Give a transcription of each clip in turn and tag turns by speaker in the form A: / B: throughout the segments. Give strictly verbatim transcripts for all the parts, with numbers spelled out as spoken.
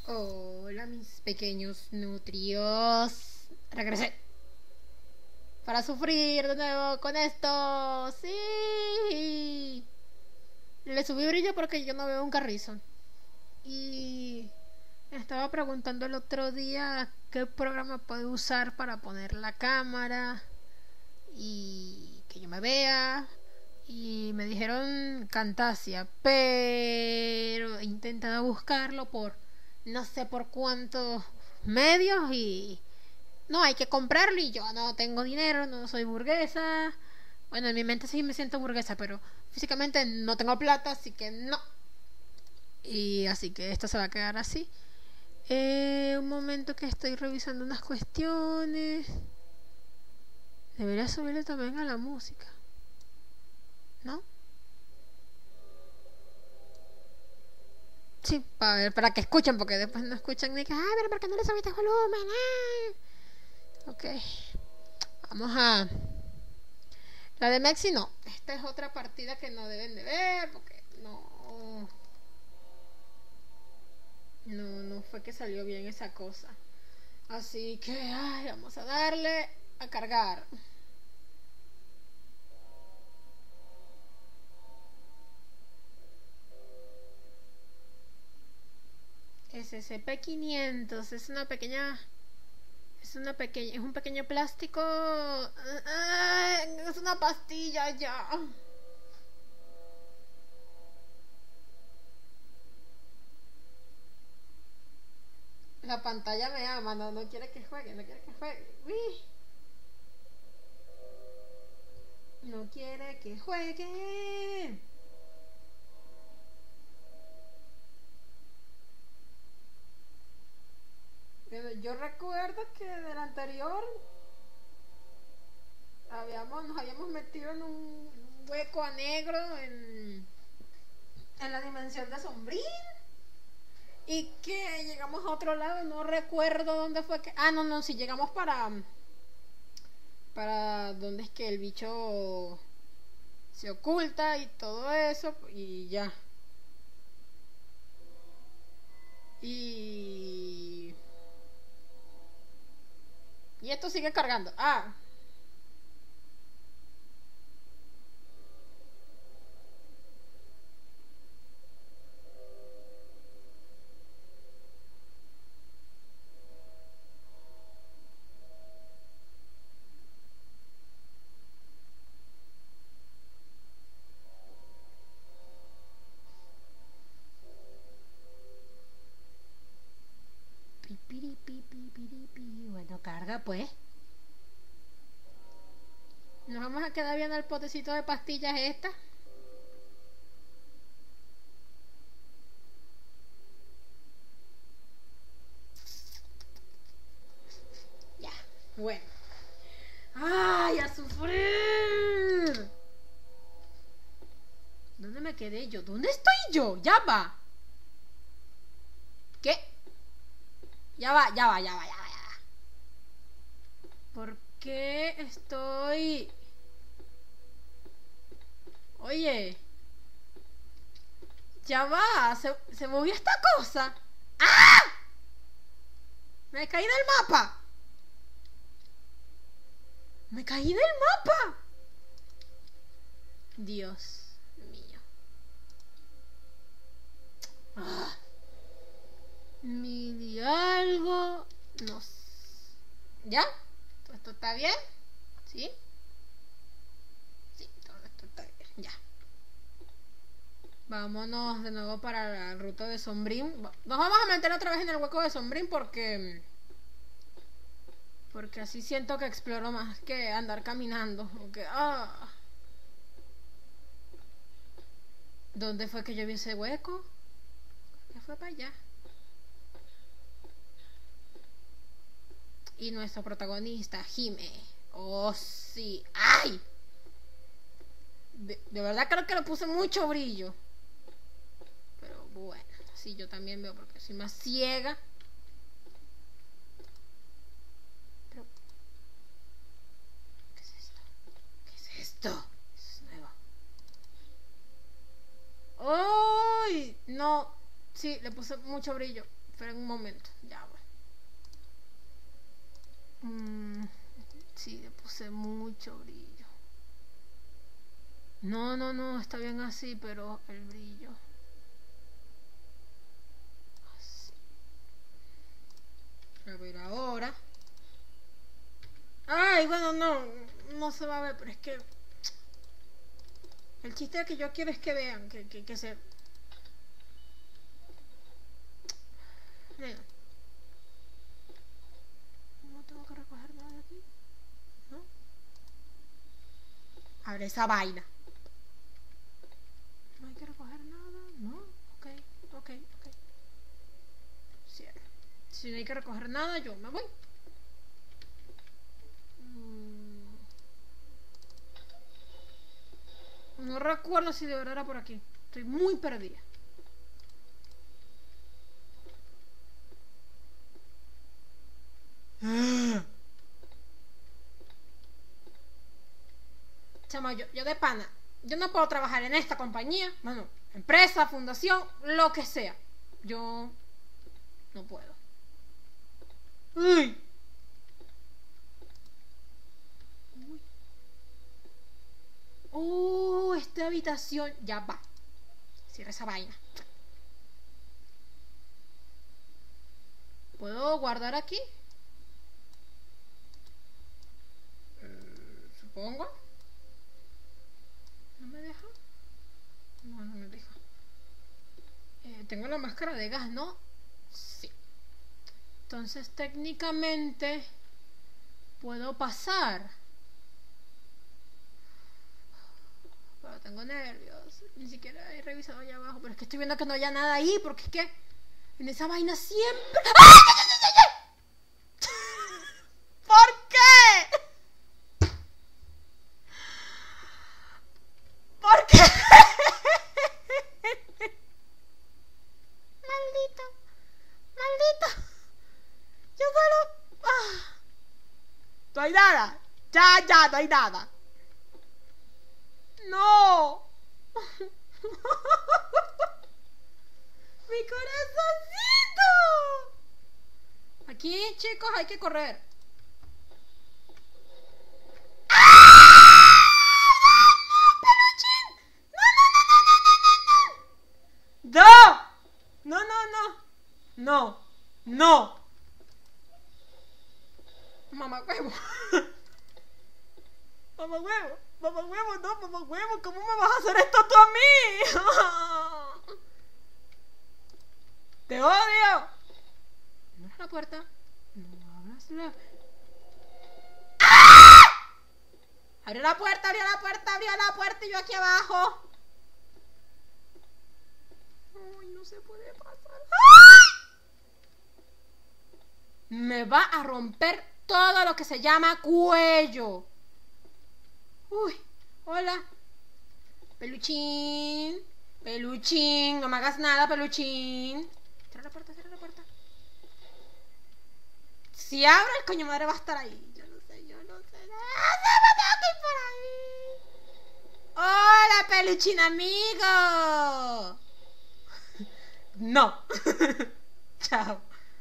A: Hola mis pequeños nutrios. Regresé para sufrir de nuevo con esto. Sí. Le subí brillo porque yo no veo un carrizo. Y estaba preguntando el otro día qué programa puedo usar para poner la cámara y que yo me vea. Y me dijeron Camtasia, pero he intentado buscarlo por no sé por cuántos medios y no, hay que comprarlo y yo no tengo dinero, no soy burguesa. Bueno, en mi mente sí me siento burguesa, pero físicamente no tengo plata, así que no. Y así que esto se va a quedar así. Eh, un momento que estoy revisando unas cuestiones. Debería subirle también a la música, ¿no? Sí, para ver, para que escuchen, porque después no escuchan ni que, ah, pero ¿por qué no le subiste volumen? Ah. Ok, vamos a... La de Mexi no, esta es otra partida que no deben de ver, porque no... No, no fue que salió bien esa cosa. Así que, ay, vamos a darle a cargar. S C P quinientos es una pequeña... Es una pequeña... Es un pequeño plástico... Es una pastilla ya. La pantalla me ama, no, no quiere que juegue, no quiere que juegue. Uy. No quiere que juegue. Yo recuerdo que del anterior habíamos, nos habíamos metido en un hueco a negro en, en la dimensión de Sombrín y que llegamos a otro lado, no recuerdo dónde fue que... Ah, no, no, sí, llegamos para... Para donde es que el bicho se oculta y todo eso y ya. Y... Y esto sigue cargando. Ah. Bueno, carga pues. Nos vamos a quedar viendo el potecito de pastillas esta. Ya, bueno. ¡Ay, a sufrir! ¿Dónde me quedé yo? ¿Dónde estoy yo? Ya va. ¿Qué? Ya va, ya va, ya va, ya va, ya va. ¿Por qué estoy...? Oye. Ya va, se, se movió esta cosa. ¡Ah! Me caí del mapa. Me caí del mapa. Dios mío. Ah. Midi algo. No sé. ¿Ya? ¿Todo esto está bien? ¿Sí? Sí, todo esto está bien. Ya. Vámonos de nuevo para la ruta de Sombrín. Nos vamos a meter otra vez en el hueco de Sombrín porque... Porque así siento que exploro más que andar caminando. Porque, ah. ¿Dónde fue que yo vi ese hueco? ¿Qué fue para allá? Y nuestro protagonista, Jime. Oh, sí. ¡Ay! De, de verdad creo que le puse mucho brillo. Pero bueno, sí, yo también veo porque soy más ciega. Pero... ¿Qué es esto? ¿Qué es esto? Eso es nuevo. ¡Uy! No. Sí, le puse mucho brillo. Pero en un momento, ya bueno. Mm, sí, le puse mucho brillo. No, no, no, está bien así, pero el brillo. Así. A ver ahora. Ay, bueno, no, no se va a ver, pero es que el chiste que yo quiero es que vean, que, que, que se... Mira. No tengo que recoger nada de aquí, ¿no? Abre esa vaina. No hay que recoger nada, ¿no? Ok, ok, ok. Cierra. Si no hay que recoger nada, yo me voy. No recuerdo si de verdad era por aquí. Estoy muy perdida. Chama, yo, yo de pana. Yo no puedo trabajar en esta compañía. Bueno, empresa, fundación, lo que sea. Yo no puedo. Uy. Uy. Oh, esta habitación. Ya va. Cierra esa vaina. ¿Puedo guardar aquí? Eh, supongo. ¿No me deja? No, no me deja. Eh, tengo la máscara de gas, ¿no? Sí. Entonces técnicamente puedo pasar. Pero tengo nervios. Ni siquiera he revisado allá abajo. Pero es que estoy viendo que no haya nada ahí. Porque es que en esa vaina siempre... ¡Ay, ay, ay, ay, ay! ¿Por qué? ¿Por qué? Maldito. Maldito. Yo solo... Ah. No hay nada. Ya, ya, no hay nada. No. Mi corazoncito. Aquí, chicos, hay que correr. ¡Ah! ¡Peluchín! ¡No, no, no, no, no, no, no! ¡No! No, no, no. No. No. Mamá huevo. Mamá huevo. Mamá huevo, no, mamá huevo. ¿Cómo me vas a hacer esto tú a mí? ¡Te odio! No abras la puerta. No abras la... ¡Ah! Abrió la puerta, abrió la puerta, abrió la puerta y yo aquí abajo. Ay, no se puede pasar. ¡Ay! Me va a romper todo lo que se llama cuello. Uy, hola. Peluchín. Peluchín, no me hagas nada, peluchín. Cierra la puerta, cierra la puerta. Si abro, el coño madre va a estar ahí. Yo no sé, yo no sé. ¡Ah, no, me tengo que ir por ahí! ¡Hola, peluchín amigo! No. Chao.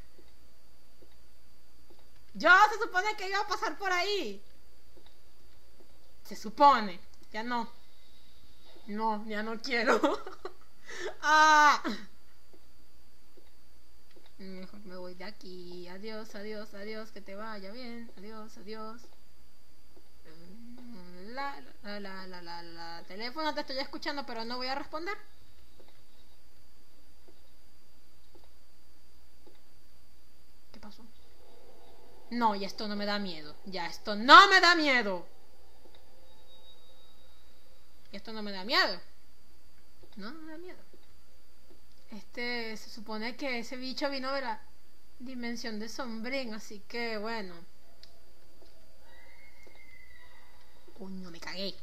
A: Yo se supone que iba a pasar por ahí. Se supone. Ya no. No, ya no quiero. Ah. Mejor me voy de aquí. Adiós, adiós, adiós. Que te vaya bien. Adiós, adiós. La, la, la, la, la, la. Teléfono, te estoy escuchando, pero no voy a responder. ¿Qué pasó? No, ya esto no me da miedo. Ya esto no me da miedo. Y esto no me da miedo. No, no me da miedo. Este, se supone que ese bicho vino de la dimensión de Sombrín, así que bueno. Coño, me cagué.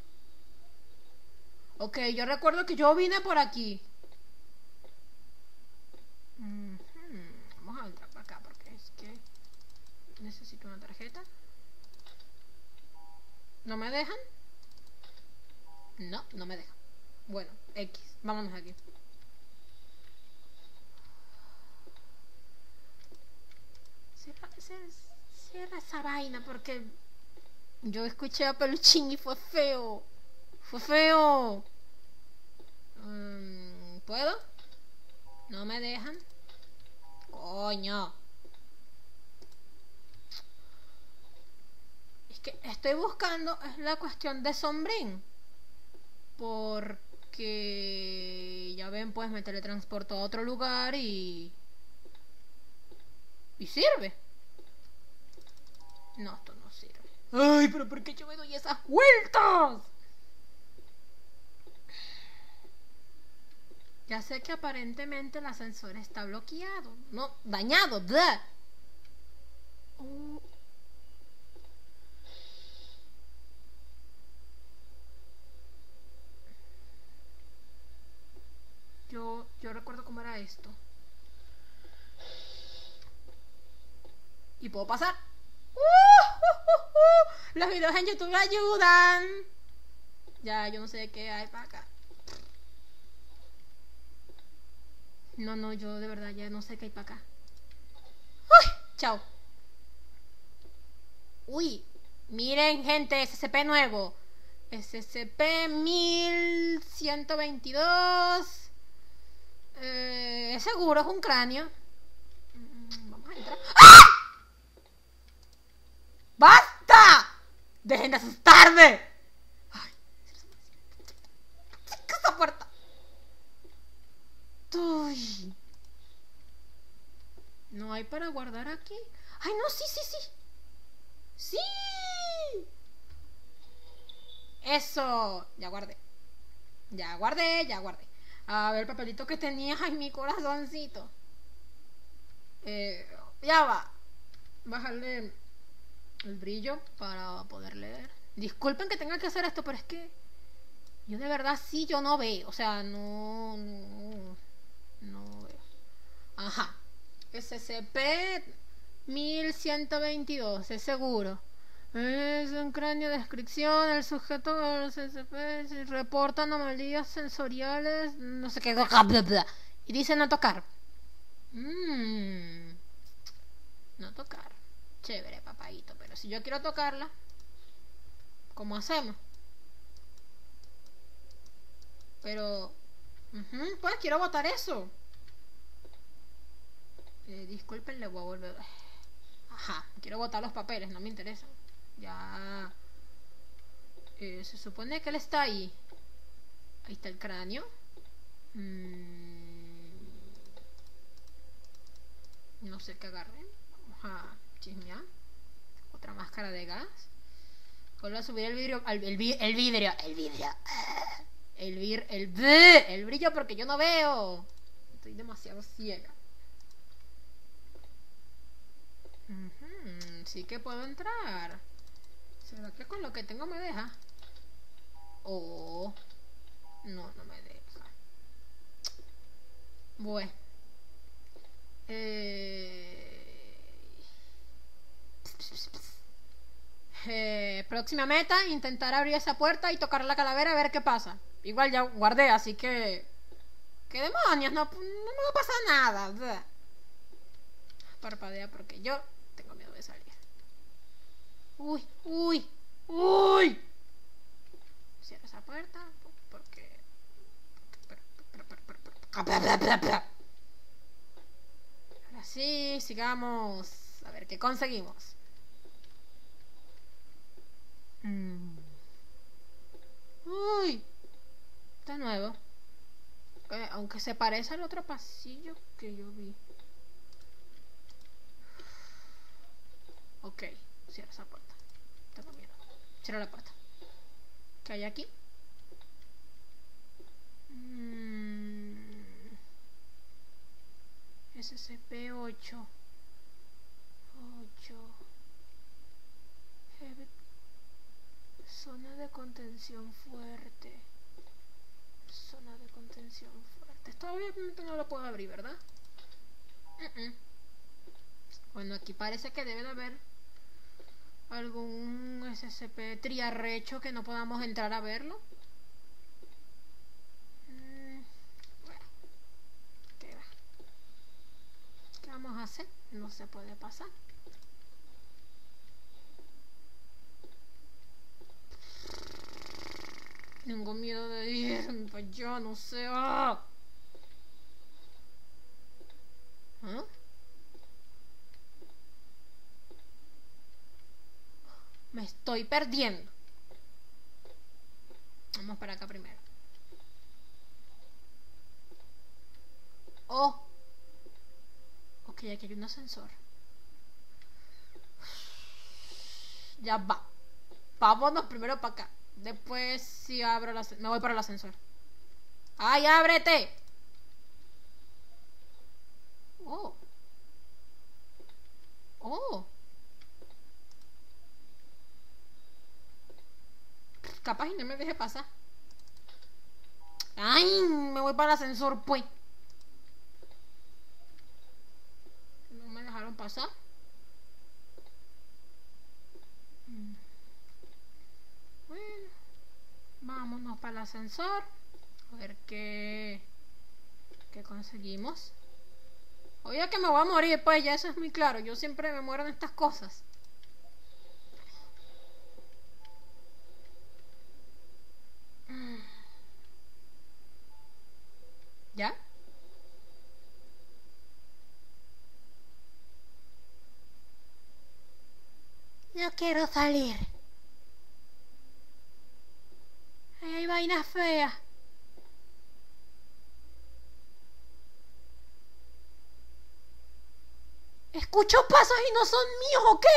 A: Ok, yo recuerdo que yo vine por aquí. Mm-hmm. Vamos a entrar por acá porque es que necesito una tarjeta. ¿No me dejan? No, no me dejan. Bueno, X, vámonos aquí. Cierra esa vaina porque yo escuché a Peluchín y fue feo. Fue feo. Um, ¿Puedo? No me dejan. Coño. Es que estoy buscando, es la cuestión de Sombrín. Porque ya ven, pues me teletransporto a otro lugar y... Y sirve. No, esto no sirve. Ay, pero ¿por qué yo me doy esas vueltas? Ya sé que aparentemente el ascensor está bloqueado. No, dañado. ¡Bleh! Oh. Yo, yo recuerdo cómo era esto. ¿Y puedo pasar? ¡Uh! ¡Uh! ¡Uh! ¡Uh! Los videos en YouTube ayudan. Ya, yo no sé qué hay para acá. No, no, yo de verdad ya no sé qué hay para acá. ¡Uy! Chao. Uy, miren, gente, S C P nuevo. S C P mil ciento veintidós. Eh, es seguro, es un cráneo. Vamos a entrar. ¡Ah! ¡Basta! ¡Dejen de asustarme! Ay, ¡qué esa puerta! Uy. ¿No hay para guardar aquí? ¡Ay, no! ¡Sí, sí, sí! ¡Sí! ¡Eso! Ya guardé. Ya guardé, ya guardé. A ver, el papelito que tenía. ¡Ay, mi corazoncito! Eh, ya va. Bajarle el brillo para poder leer. Disculpen que tenga que hacer esto, pero es que yo de verdad sí, yo no veo. O sea, no, no, no veo. Ajá. S C P mil ciento veintidós, es seguro. Es un cráneo de descripción. El sujeto del S C P reporta anomalías sensoriales. No sé qué. Y dice no tocar. Mmm. No tocar. Chévere, papadito. Pero si yo quiero tocarla, ¿cómo hacemos? Pero... Uh-huh, pues quiero botar eso. Eh, disculpen, le voy a volver... Ajá, quiero botar los papeles, no me interesa. Ya... Eh, se supone que él está ahí. Ahí está el cráneo. Mm... No sé qué agarren. Vamos a chismear. Otra máscara de gas. Vuelvo a subir el vidrio. El, el, el vidrio. El vidrio. El vir. El, el brillo porque yo no veo. Estoy demasiado ciega. Uh-huh, sí que puedo entrar. ¿Será que con lo que tengo me deja? Oh. No, no me deja. Bueno. Eh... Eh, próxima meta, intentar abrir esa puerta y tocar la calavera a ver qué pasa. Igual ya guardé, así que... ¿Qué demonios? No, no me va a pasar nada. Parpadea porque yo tengo miedo de salir. Uy, uy, uy. Cierra esa puerta porque... Ahora sí, sigamos. A ver qué conseguimos. Mm. Uy, de nuevo. Eh, aunque se parece al otro pasillo que yo vi. Ok, cierra esa puerta. Tengo miedo. Cierra la puerta. ¿Qué hay aquí? Mm. S C P ocho. ocho. Heavy. Zona de contención fuerte. Zona de contención fuerte. Esto obviamente no lo puedo abrir, ¿verdad? Uh -uh. Bueno, aquí parece que debe de haber algún S C P triarrecho que no podamos entrar a verlo. Mm, bueno, ¿qué va? ¿Qué vamos a hacer? No se puede pasar. Tengo miedo de ir para allá, no sé. ¡Ah! ¿Ah? Me estoy perdiendo. Vamos para acá primero. Oh. Ok, aquí hay un ascensor. Ya va. Vámonos primero para acá. Después si abro el ascensor. Me voy para el ascensor. ¡Ay, ábrete! Oh. Oh. Capaz y no me deje pasar. ¡Ay! Me voy para el ascensor, pues. No me dejaron pasar. Bueno. Vámonos para el ascensor. A ver qué... ¿Qué conseguimos? Oye, que me voy a morir, pues ya eso es muy claro. Yo siempre me muero en estas cosas. ¿Ya? No quiero salir. Ahí hay vainas feas. Escucho pasos y no son míos, ¿ok?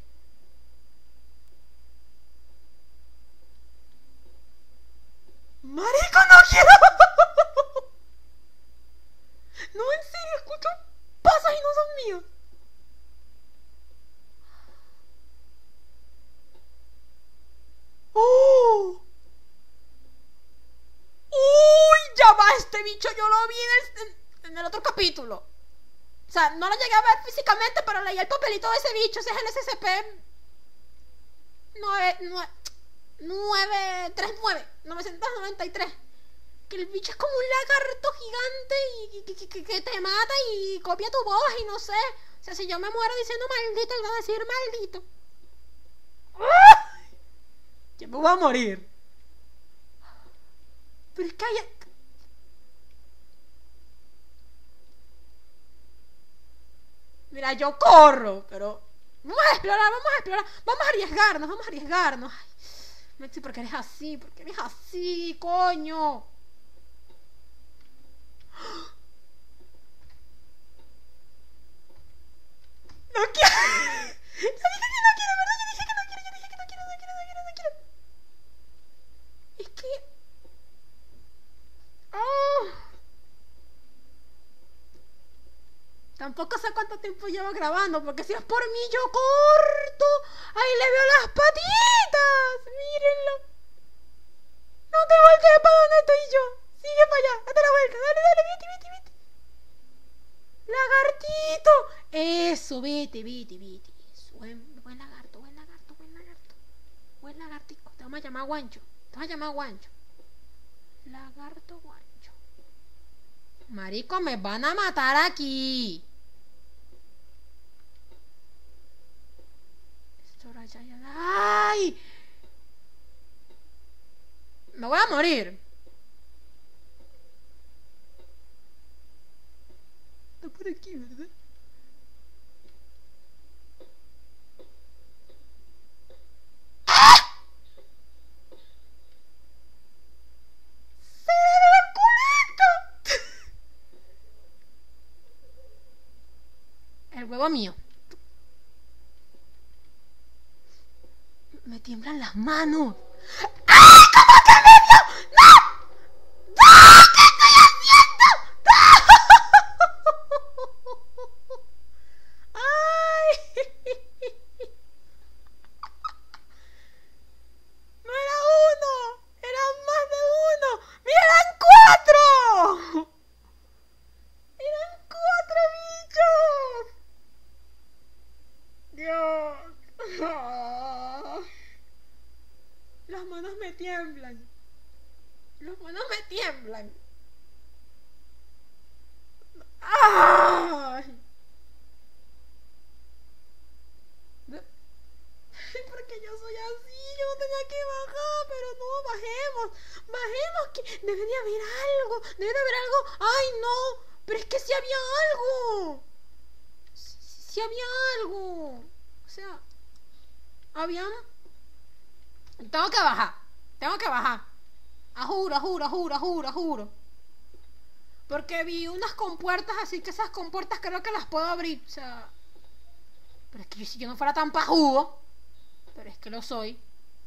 A: Marico, no quiero. No, en serio, escucho pasos y no son míos. ¡Oh! ¡Uy! Ya va, este bicho yo lo vi en el, en el otro capítulo. O sea, no lo llegué a ver físicamente, pero leí el papelito de ese bicho. Ese es el S C P nueve nueve tres nueve novecientos noventa y tres. Que el bicho es como un lagarto gigante y que, que, que, que te mata y copia tu voz y no sé. O sea, si yo me muero diciendo maldito, él va a decir maldito. ¡Ah! Yo me voy a morir. Pero es que hay... Mira, yo corro, pero... Vamos a explorar, vamos a explorar. Vamos a arriesgarnos, vamos a arriesgarnos. Ay, Maxi, ¿por qué eres así? ¿Por qué eres así, coño? No quiero. Yo dije que no quiero, ¿verdad? Yo dije que no quiero, yo dije que no quiero, no quiero, no quiero, no quiero. Es que... Oh. Tampoco sé cuánto tiempo llevo grabando, porque si es por mí yo corto. Ahí le veo las patitas. Mírenlo. No te voltees para donde estoy yo. Sigue para allá, date la vuelta. Dale, dale, vete, vete, vete. Lagartito. Eso, vete, vete, vete. Eso. Buen, buen lagarto, buen lagarto, buen lagarto. Buen lagartico. Te vamos a llamar Guancho. Te vamos a llamar Guancho. Lagarto Guancho. Marico, me van a matar aquí. ¡Ay! Me voy a morir. Está por aquí, ¿verdad? ¡Ah! ¡Se ve el culito! El huevo mío. Me tiemblan las manos. ¡Ah! ¿Cómo que me vio? ¡No! ¡No! ¿Qué estoy haciendo? ¡No! ¡Ay! No era uno, eran más de uno. ¡Mira, eran cuatro! ¡Eran cuatro bichos! Dios. Oh. Las manos me tiemblan. Las manos me tiemblan. ¡Ay! ¿Por qué yo soy así? Yo tenía que bajar, pero no, bajemos. que debe de haber algo, debe de haber algo. ¡Ay, no! Pero es que sí había algo. Sí, sí, sí había algo. O sea, había... Tengo que bajar, tengo que bajar. A juro, a juro, a juro, a juro, a juro. Porque vi unas compuertas, así que esas compuertas creo que las puedo abrir. O sea... Pero es que si yo no fuera tan pajudo... Pero es que lo soy.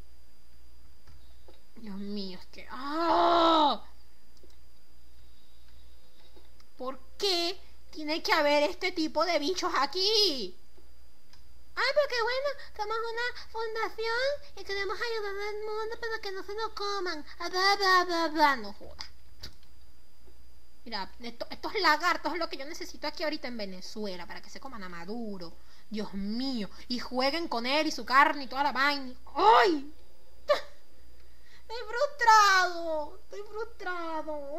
A: Dios mío, es que... ¡Ah! ¿Por qué tiene que haber este tipo de bichos aquí? Ay, porque bueno, somos una fundación y queremos ayudar al mundo para que no se lo coman. Ah, bla, bla, bla, bla. No joda. Mira, esto, estos lagartos es lo que yo necesito aquí ahorita en Venezuela, para que se coman a Maduro. Dios mío. Y jueguen con él y su carne y toda la vaina. ¡Ay! Estoy frustrado. Estoy frustrado.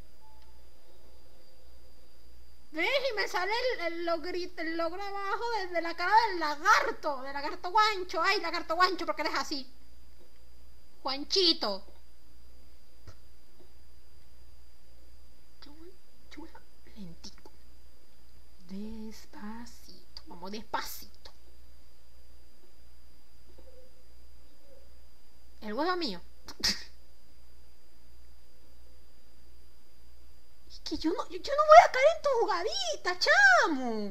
A: ¿Ves? Y me sale el, el, logrito, el logro abajo de, de la cara del lagarto. Del lagarto guancho. Ay, lagarto guancho, ¿por qué eres así? Juanchito. Chula, lentico. Despacito. Vamos despacito. El huevo mío. Es que yo no, yo, yo no voy a caer en tu jugadita, chamo.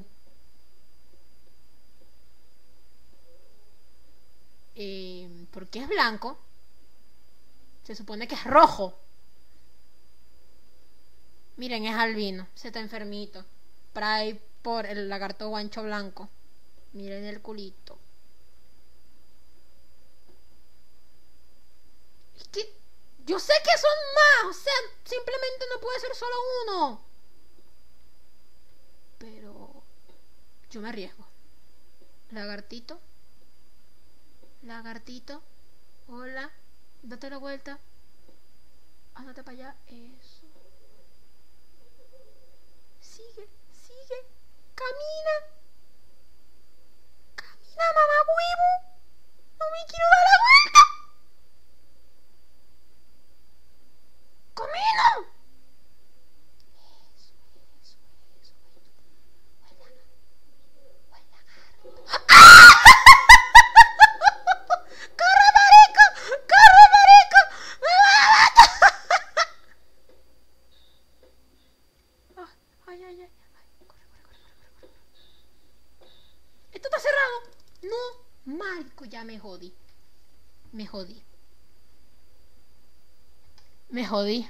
A: Eh, ¿Por qué es blanco? Se supone que es rojo. Miren, es albino. Se está enfermito. Trae por el lagarto guancho blanco. Miren el culito. Es que yo sé que son más. O sea, simplemente no puede ser solo uno. Pero yo me arriesgo. Lagartito. Lagartito. Hola. Date la vuelta. Ándate para allá. Eso. Sigue, sigue. Camina. Camina, mamá huevo. No me quiero dar la vuelta. ¡Camina! Eso, eso, eso. Huele, huele a garro. ¡Ah! ¡Corre, marico! ¡Corre, marico! ¡Me va a matar! Ay, ay, ay, ay. Corre, corre, corre, corre, corre. ¿Esto está cerrado? No, marico, ya me jodí. Me jodí. Me jodí.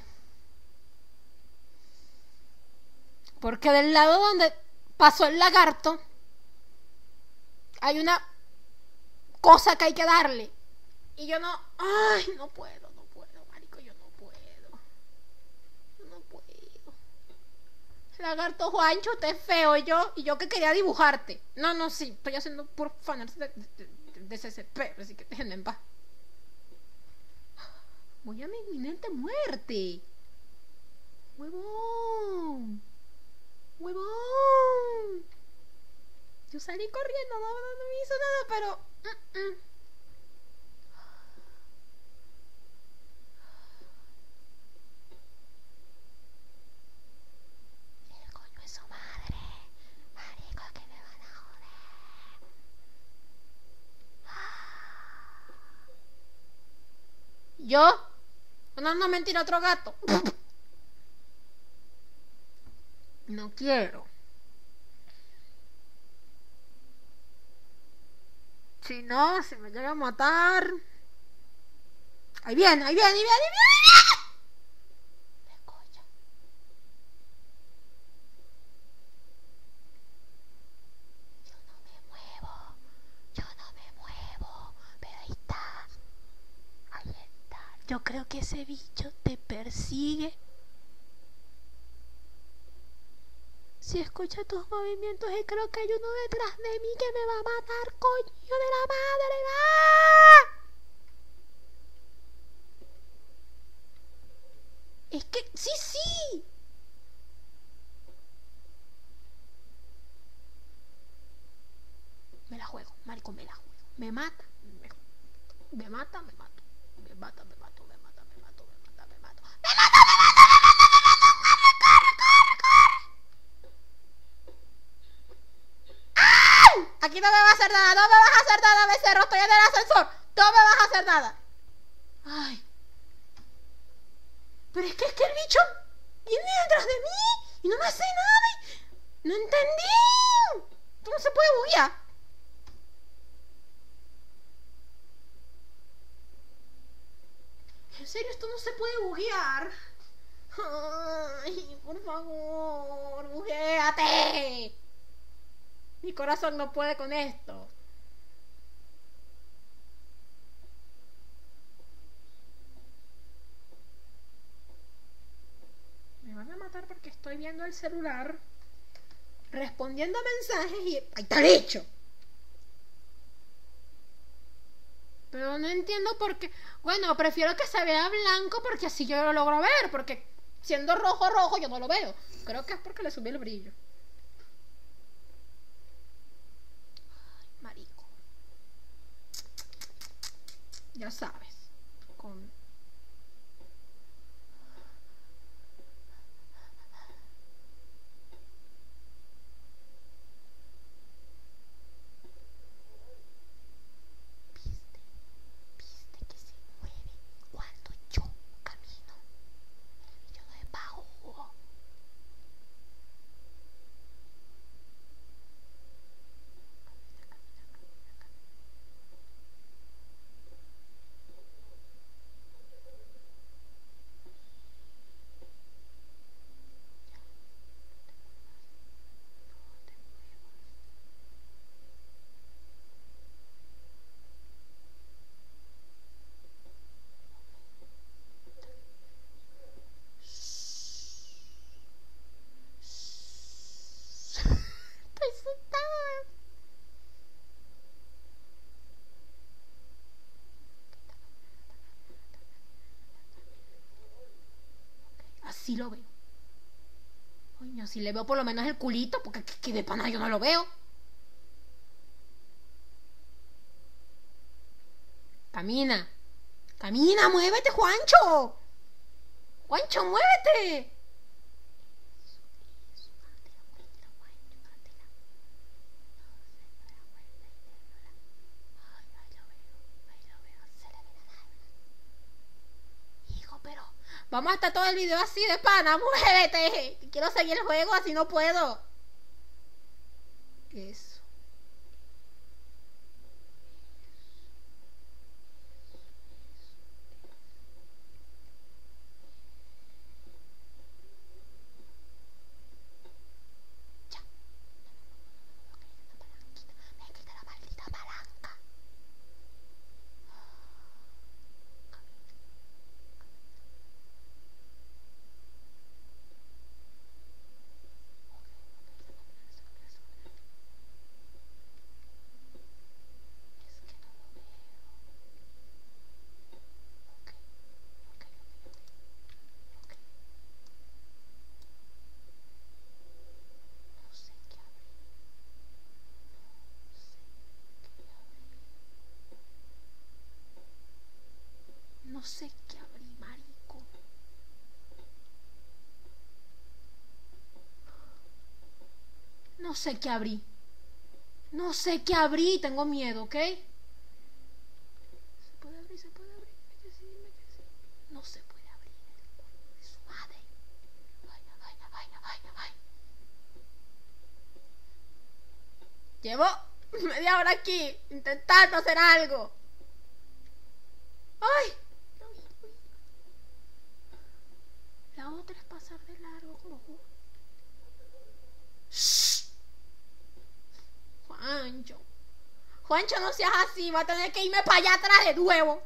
A: Porque del lado donde pasó el lagarto hay una cosa que hay que darle. Y yo no... Ay, no puedo, no puedo, marico, yo no puedo. No puedo. Lagarto Juancho, usted es feo. Y yo, y yo que quería dibujarte. No, no, sí, estoy haciendo por fanarse de, de, de, de C C P. Así que déjenme en paz. Voy a mi inminente muerte. Huevón. Huevón. Yo salí corriendo, no, no, no me hizo nada, pero... Uh -uh. El coño es su madre. Marico, que me van a joder. ¿Yo? No, no, mentira, otro gato. No quiero. Si no, se me llega a matar. Ahí viene, ahí viene, ahí viene, ahí viene, ahí viene. Me escucha. Yo no me muevo. Yo no me muevo. Pero ahí está. Ahí está. Yo creo que ese bicho te persigue. Si escucha tus movimientos y creo que hay uno detrás de mí que me va a matar, coño de la madre. ¡Ah! Es que, sí, sí. Me la juego, marico, me la juego. Me mata, me, me mata, me mato. Me mata, me mato, me mata, me mato, me mata, me mato. ¡Me Aquí no me vas a hacer nada, no me vas a hacer nada, becerro. Estoy en el ascensor. No me vas a hacer nada. Ay. Pero es que es que el bicho viene detrás de mí y no me hace nada. No entendí. Esto no se puede buguear. En serio, esto no se puede buguear. Ay, por favor, buguéate. Mi corazón no puede con esto. Me van a matar porque estoy viendo el celular, respondiendo mensajes y... ¡ahí está el hecho! Pero no entiendo por qué. Bueno, prefiero que se vea blanco porque así yo lo logro ver. Porque siendo rojo, rojo, yo no lo veo. Creo que es porque le subí el brillo. Ay, marico. Ya sabes. Con... así lo veo. Coño, si le veo por lo menos el culito, porque que, que de pana yo no lo veo. Camina. Camina, muévete, Juancho. Juancho, muévete. Hijo, pero vamos a estar todo el video así de pana, muévete. Quiero seguir el juego, así no puedo. Eso. No sé qué abrí, marico. No sé qué abrí. No sé qué abrí. Tengo miedo, ¿ok? Se puede abrir, se puede abrir. Dime que sí, dime que sí. No se puede abrir. El culo de su madre. Ay, ay, ay, ay, ay. Llevo media hora aquí intentando hacer algo. ¡Ay! La otra es pasar de largo como jugo. ¡Shh! Juancho. Juancho, no seas así. Va a tener que irme para allá atrás de nuevo.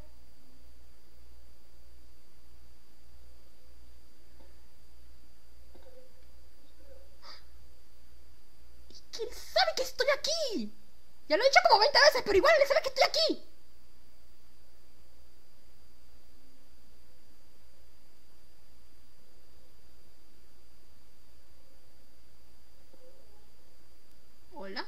A: ¿Y quién sabe que estoy aquí? Ya lo he dicho como veinte veces, pero igual él sabe que estoy aquí. Hola.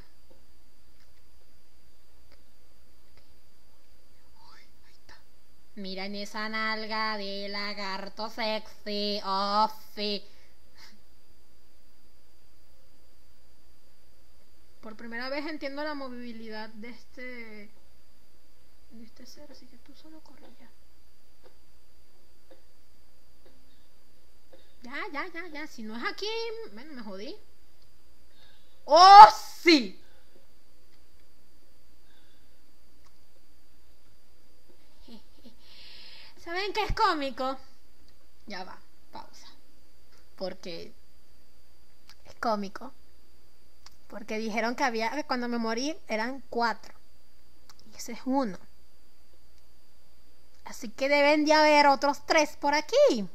A: Ay, ahí está. Mira en esa nalga de lagarto sexy. Oh, sí. ¿Por por primera vez entiendo la movilidad de este de este ser, así que tú solo corre ya. Ya, ya, ya, ya. Si no es aquí, bueno, me jodí. ¡Oh, sí! ¿Saben qué es cómico? Ya va, pausa. Porque es cómico. Porque dijeron que había, que cuando me morí eran cuatro. Y ese es uno. Así que deben de haber otros tres por aquí.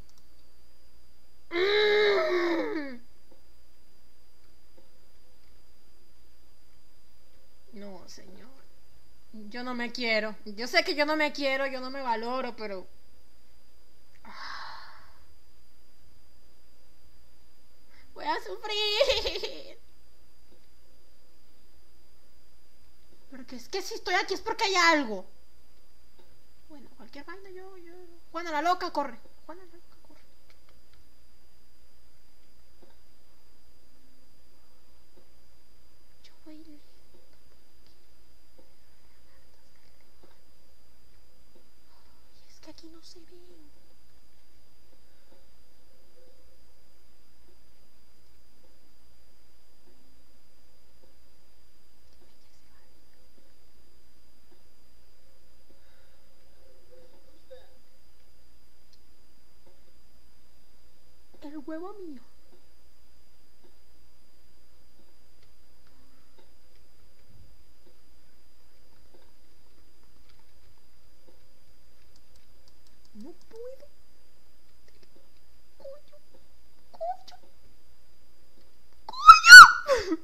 A: No, señor. Yo no me quiero. Yo sé que yo no me quiero, yo no me valoro, pero... voy a sufrir. Porque es que si estoy aquí es porque hay algo. Bueno, cualquier vaina yo, yo... Juana la loca, corre. Juana la loca, corre. Yo voy lento. Y es que aquí no se ven. El huevo mío. No puedo. Coño. Coño. Coño.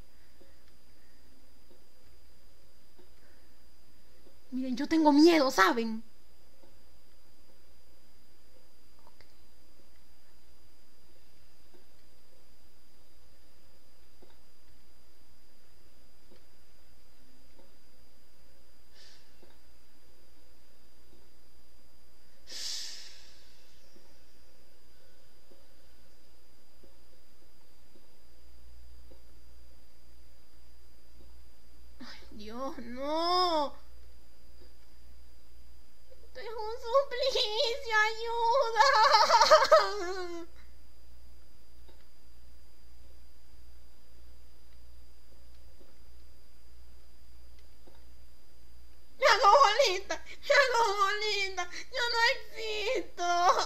A: Miren, yo tengo miedo, ¿saben? Dios, no. Esto es un suplicio, ayuda. Me hago bolita, me hago bolita. Yo no existo.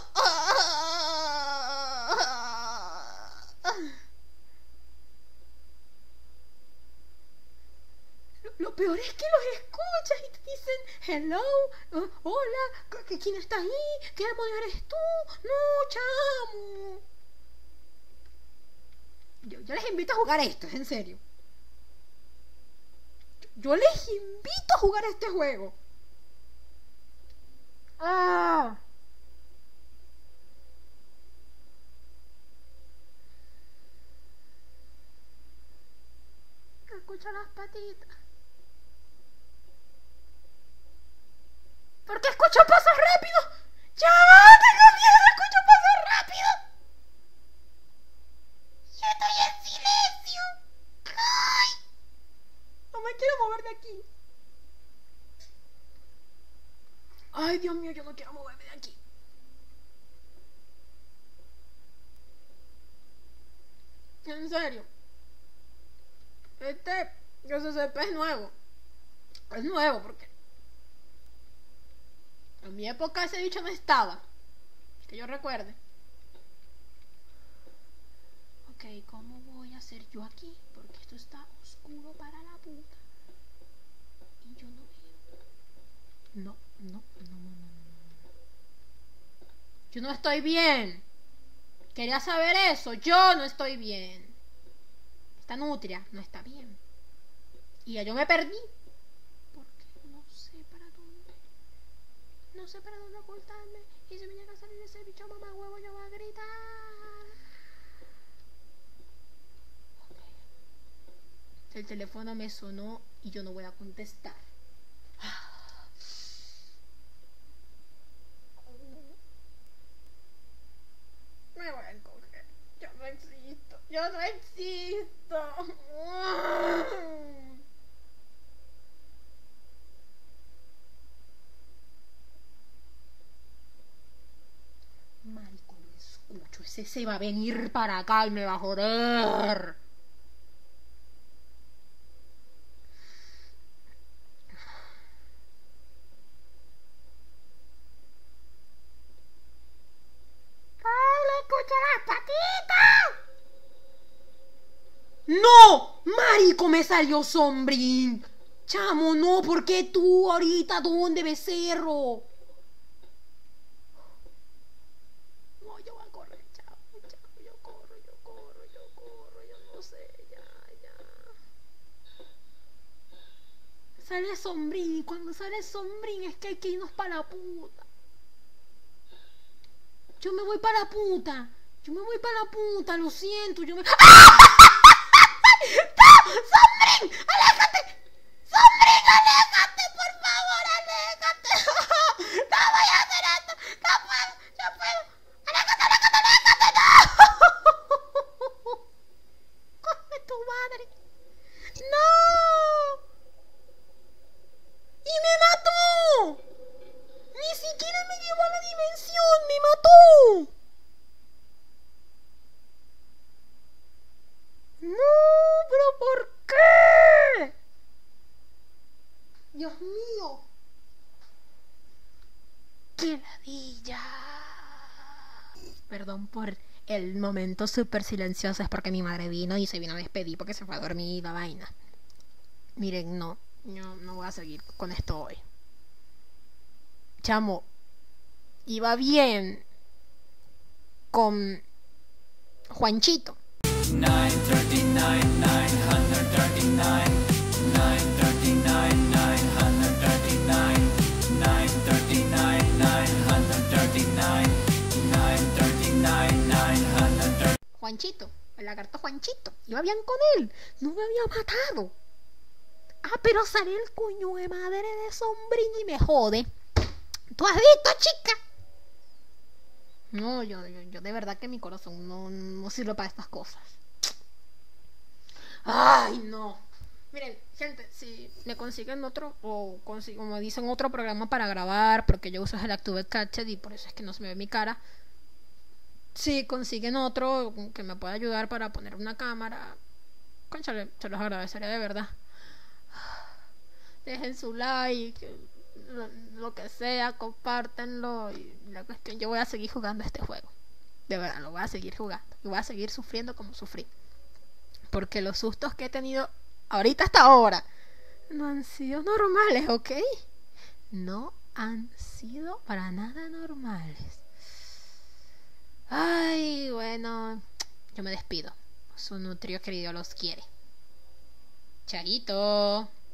A: Lo peor es que los escuchas y te dicen hello, uh, hola, ¿quién está ahí? ¿Qué demonio eres tú? No, chamo. Yo, yo les invito a jugar esto, en serio. Yo, yo les invito a jugar este juego. Ah. Escucho las patitas. ¿Por qué escucho pasos rápidos? ¡Ya va! ¡Tengo miedo! ¡Escucho pasos rápidos! ¡Yo estoy en silencio! ¡Ay! No me quiero mover de aquí. ¡Ay, Dios mío! Yo no quiero moverme de aquí. En serio. Este S C P es nuevo. Es nuevo porque... en mi época ese bicho no estaba. Que yo recuerde. Ok, ¿cómo voy a hacer yo aquí? Porque esto está oscuro para la puta. Y yo no veo. No, no, no, no, no, no. Yo no estoy bien. Quería saber eso. Yo no estoy bien. Esta nutria no está bien. Y ya yo me perdí. Porque no sé para dónde. No sé para dónde ocultarme. Y si me llega a salir ese bicho mamá huevo, yo voy a gritar. Okay. El teléfono me sonó y yo no voy a contestar. Me voy a encoger. Yo no existo. Yo no existo. se va a venir para acá y me va a joder. ¡Ay, le escucho las patitas! ¡No! ¡Marico, me salió Sombrín! Chamo, no, ¿por qué tú ahorita? ¿Dónde, becerro? No, yo voy a correr, chamo, chamo, yo corro, yo corro, yo corro, yo no sé, ya, ya. Sale Sombrín, y cuando sale Sombrín es que hay que irnos para la puta. Yo me voy para la puta. Yo me voy para la puta, lo siento, yo me... ¡Ah! ¡No! ¡Sombrín! ¡Aléjate! ¡Sombrín, aléjate! ¡Por favor, aléjate! ¡No voy a hacer esto! ¡No puedo! ¡Yo puedo! ¡Aléjate, aléjate, aléjate! ¡No! ¡Come tu madre! ¡No! ¡Y me mató! ¡Ni siquiera me llevó a la dimensión! ¡Me mató! ¡No! ¿Pero por qué? ¡Dios mío! ¡Qué ladilla! Perdón por el momento súper silencioso. Es porque mi madre vino y se vino a despedir porque se fue a dormir la vaina. Miren, no. Yo no voy a seguir con esto hoy. Chamo, iba bien con Juanchito.
B: nine thirty-nine, nine thirty-nine, nine thirty-nine, nine thirty-nine, nine thirty-nine, nine thirty-nine, nine thirty-nine, nine thirty-nine.
A: Juanchito, el lagarto Juanchito. Iba bien con él. No me había matado. Ah, pero sale el coño de madre de Sombrín y me jode. ¿Tú has visto, chica? No, yo, yo, yo de verdad que mi corazón no, no sirve para estas cosas. Ay, no. Miren, gente, si me consiguen otro, o consigo, como dicen, otro programa para grabar, porque yo uso el Active Capture y por eso es que no se me ve mi cara. Si consiguen otro que me pueda ayudar para poner una cámara, cónchale, se los agradecería de verdad. Dejen su like, lo, lo que sea, compártanlo. Y la cuestión, yo voy a seguir jugando este juego. De verdad, lo voy a seguir jugando. Y voy a seguir sufriendo como sufrí. Porque los sustos que he tenido ahorita hasta ahora no han sido normales, ¿ok? No han sido para nada normales. Ay, bueno, yo me despido. Su nutrio querido los quiere. Chaito.